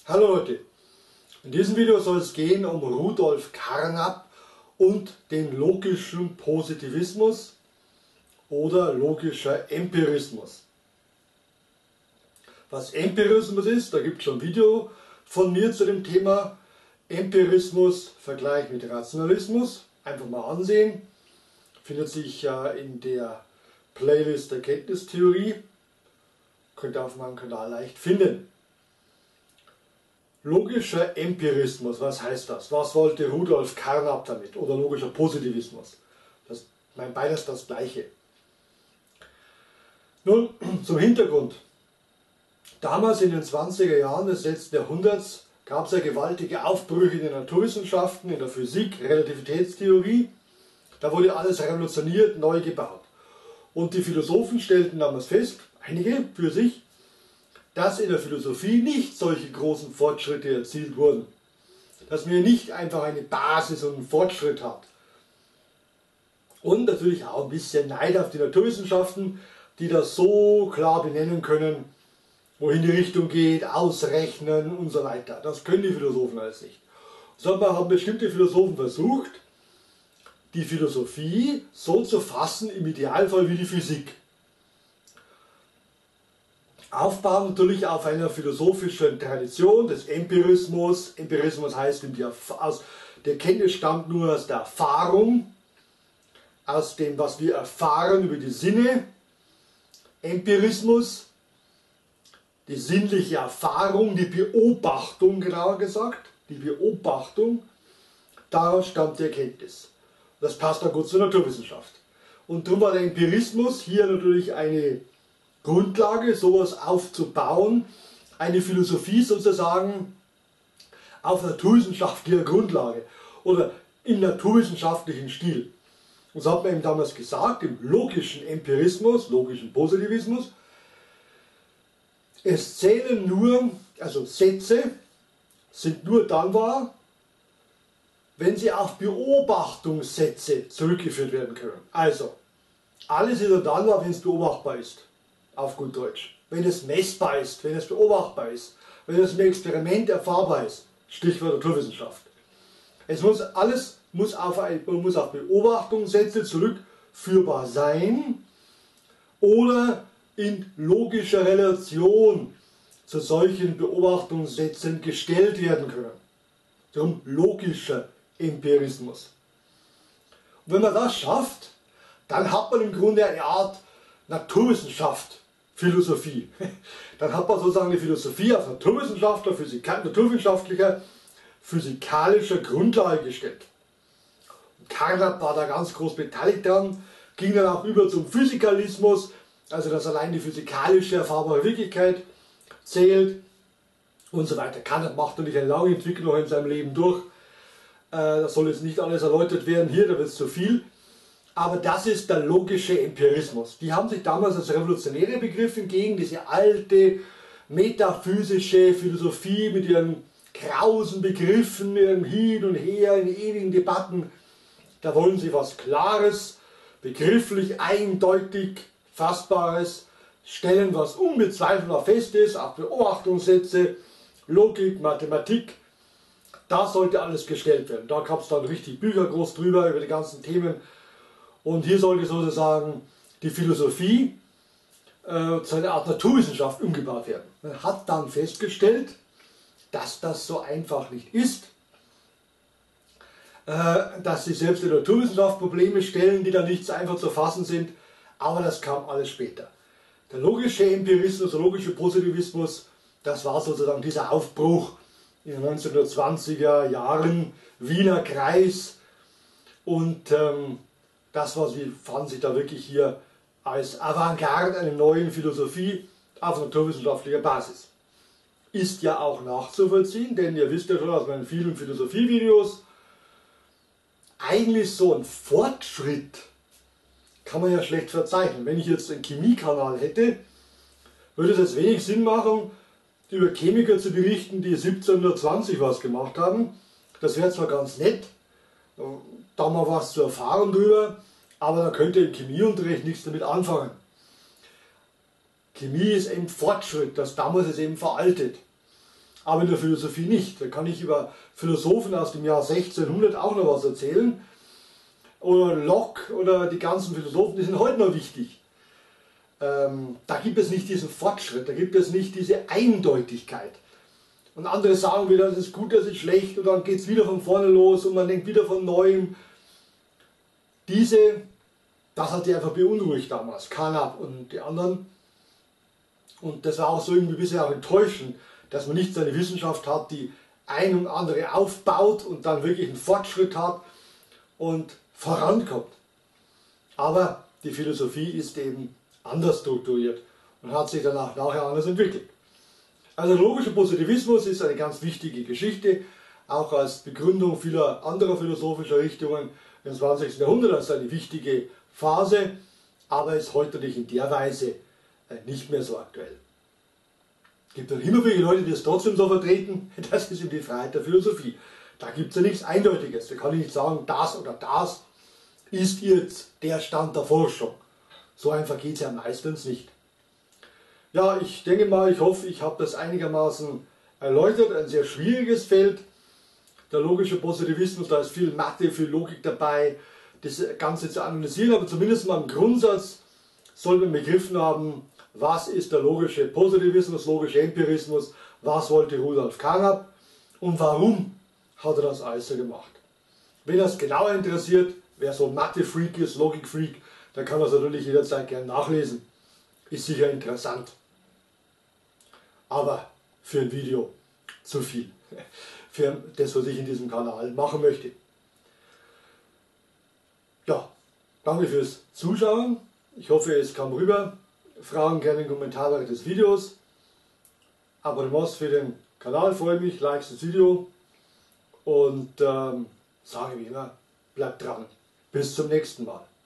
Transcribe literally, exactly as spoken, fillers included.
Hallo Leute, in diesem Video soll es gehen um Rudolf Carnap und den logischen Positivismus oder logischer Empirismus. Was Empirismus ist, da gibt es schon ein Video von mir zu dem Thema. Empirismus, Vergleich mit Rationalismus, einfach mal ansehen. Findet sich ja in der Playlist Erkenntnistheorie. Könnt ihr auf meinem Kanal leicht finden. Logischer Empirismus, was heißt das? Was wollte Rudolf Carnap damit? Oder logischer Positivismus? Das meint beides das Gleiche. Nun, zum Hintergrund. Damals in den zwanziger Jahren des letzten Jahrhunderts gab es ja gewaltige Aufbrüche in den Naturwissenschaften, in der Physik, Relativitätstheorie. Da wurde alles revolutioniert, neu gebaut. Und die Philosophen stellten damals fest, einige für sich, dass in der Philosophie nicht solche großen Fortschritte erzielt wurden. Dass man nicht einfach eine Basis und einen Fortschritt hat. Und natürlich auch ein bisschen Neid auf die Naturwissenschaften, die das so klar benennen können, wohin die Richtung geht, ausrechnen und so weiter. Das können die Philosophen alles nicht. Sondern haben bestimmte Philosophen versucht, die Philosophie so zu fassen, im Idealfall wie die Physik. Aufbauen natürlich auf einer philosophischen Tradition des Empirismus. Empirismus heißt, die, aus, der Kenntnis stammt nur aus der Erfahrung, aus dem, was wir erfahren über die Sinne. Empirismus, die sinnliche Erfahrung, die Beobachtung, genauer gesagt, die Beobachtung, daraus stammt die Erkenntnis. Das passt auch gut zur Naturwissenschaft. Und darum war der Empirismus hier natürlich eine Grundlage, sowas aufzubauen, eine Philosophie sozusagen auf naturwissenschaftlicher Grundlage oder im naturwissenschaftlichen Stil. Und so hat man eben damals gesagt, im logischen Empirismus, logischen Positivismus, es zählen nur, also Sätze sind nur dann wahr, wenn sie auf Beobachtungssätze zurückgeführt werden können. Also, alles ist nur dann wahr, wenn es beobachtbar ist. Auf gut Deutsch. Wenn es messbar ist, wenn es beobachtbar ist, wenn es im Experiment erfahrbar ist. Stichwort Naturwissenschaft. Es muss alles muss auf, ein, muss auf Beobachtungssätze zurückführbar sein oder in logischer Relation zu solchen Beobachtungssätzen gestellt werden können. Darum logischer Empirismus. Und wenn man das schafft, dann hat man im Grunde eine Art Naturwissenschaft, Philosophie. Dann hat man sozusagen eine Philosophie auf Naturwissenschaftler, Physika, naturwissenschaftlicher, physikalischer Grundlage gestellt. Und Carnap war da ganz groß beteiligt daran, ging dann auch über zum Physikalismus, also dass allein die physikalische erfahrbare Wirklichkeit zählt und so weiter. Carnap macht natürlich eine lange Entwicklung in seinem Leben durch. Äh, das soll jetzt nicht alles erläutert werden hier, da wird es zu viel. Aber das ist der logische Empirismus. Die haben sich damals als Revolutionäre begriffen gegen diese alte metaphysische Philosophie mit ihren krausen Begriffen, ihrem Hin und Her, in ewigen Debatten. Da wollen sie was Klares, begrifflich, eindeutig, Fassbares, stellen, was unbezweifelbar fest ist, auf Beobachtungssätze, Logik, Mathematik. Da sollte alles gestellt werden. Da gab es dann richtig Bücher groß drüber, über die ganzen Themen. Und hier sollte sozusagen die Philosophie äh, zu einer Art Naturwissenschaft umgebaut werden. Man hat dann festgestellt, dass das so einfach nicht ist, äh, dass sie selbst in der Naturwissenschaft Probleme stellen, die dann nicht so einfach zu fassen sind, aber das kam alles später. Der logische Empirismus, der logische Positivismus, das war sozusagen dieser Aufbruch in den neunzehnhundertzwanziger Jahren, Wiener Kreis, und ähm, das, was sie fanden sich da wirklich hier als Avantgarde einer neuen Philosophie auf naturwissenschaftlicher Basis. Ist ja auch nachzuvollziehen, denn ihr wisst ja schon aus meinen vielen Philosophie-Videos, eigentlich so ein Fortschritt kann man ja schlecht verzeichnen. Wenn ich jetzt einen Chemiekanal hätte, würde es jetzt wenig Sinn machen, über Chemiker zu berichten, die siebzehnhundertzwanzig was gemacht haben. Das wäre zwar ganz nett, da mal was zu erfahren drüber, aber da könnt ihr im Chemieunterricht nichts damit anfangen. Chemie ist eben Fortschritt, das damals ist eben veraltet. aber in der Philosophie nicht. Da kann ich über Philosophen aus dem Jahr sechzehnhundert auch noch was erzählen. Oder Locke oder die ganzen Philosophen, die sind heute noch wichtig. Ähm, da gibt es nicht diesen Fortschritt, da gibt es nicht diese Eindeutigkeit. Und andere sagen wieder, das ist gut, das ist schlecht, und dann geht es wieder von vorne los und man denkt wieder von Neuem. Diese, das hat die einfach beunruhigt damals, Carnap und die anderen. Und das war auch so irgendwie bisher auch enttäuschend, dass man nicht so eine Wissenschaft hat, die ein und andere aufbaut und dann wirklich einen Fortschritt hat und vorankommt. Aber die Philosophie ist eben anders strukturiert und hat sich danach nachher anders entwickelt. Also der logische Positivismus ist eine ganz wichtige Geschichte, auch als Begründung vieler anderer philosophischer Richtungen im zwanzigsten Jahrhundert als eine wichtige Phase, aber ist heute nicht in der Weise nicht mehr so aktuell. Es gibt dann immer viele Leute, die es trotzdem so vertreten, das ist eben die Freiheit der Philosophie. Da gibt es ja nichts Eindeutiges, da kann ich nicht sagen, das oder das ist jetzt der Stand der Forschung. So einfach geht es ja meistens nicht. Ja, ich denke mal, ich hoffe, ich habe das einigermaßen erläutert. Ein sehr schwieriges Feld, der logische Positivismus, da ist viel Mathe, viel Logik dabei, das Ganze zu analysieren, aber zumindest mal im Grundsatz soll man begriffen haben, was ist der logische Positivismus, logische Empirismus, was wollte Rudolf Carnap und warum hat er das alles so gemacht. Wenn das genauer interessiert, wer so Mathe-Freak ist, Logik-Freak, dann kann man es natürlich jederzeit gerne nachlesen. Ist sicher interessant. Aber für ein Video zu viel. Für das, was ich in diesem Kanal machen möchte. Ja, danke fürs Zuschauen. Ich hoffe, es kam rüber. Fragen gerne in den Kommentaren des Videos. Abonnements für den Kanal freue mich, Likes das Video. Und ähm, sage wie immer, bleibt dran. Bis zum nächsten Mal.